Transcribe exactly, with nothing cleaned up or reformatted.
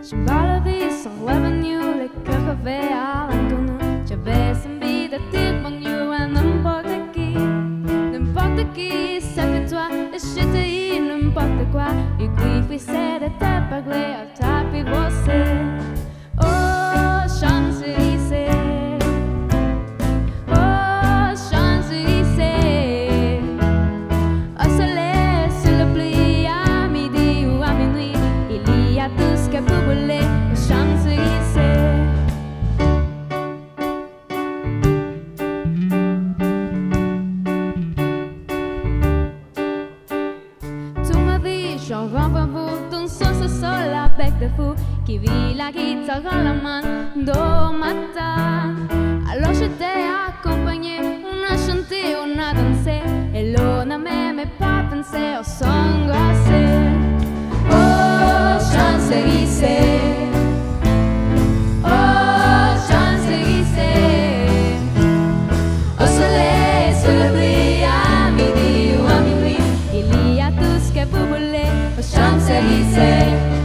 J'emballe vie sans revenu, le cœur crevé à l'entonnoir. J'avais envie de dire bonjour à n'importe qui, n'importe qui, sauf toi, et je te dis n'importe quoi. Et puis c'est de te parler à tapis bossé. Oh, Champs-Élysées, oh, Champs-Élysées, au soleil, sur le pli, à midi ou à minuit, il y a tout ce que vous voulez aux Champs-Élysées. Tu m'as dit, j'en renvoie vous, ton son se sol avec des fous qui vit la guitare à la main do matin. Alors j'étais accompagnée, on a chanté, on a dansé, et l'on n'a même pas pensé au son glacé. Oh, Champs-Élysées, oh, Champs-Élysées, au soleil, sous le pli, à midi ou à minuit, il y a tout ce que vous voulez aux Champs-Élysées.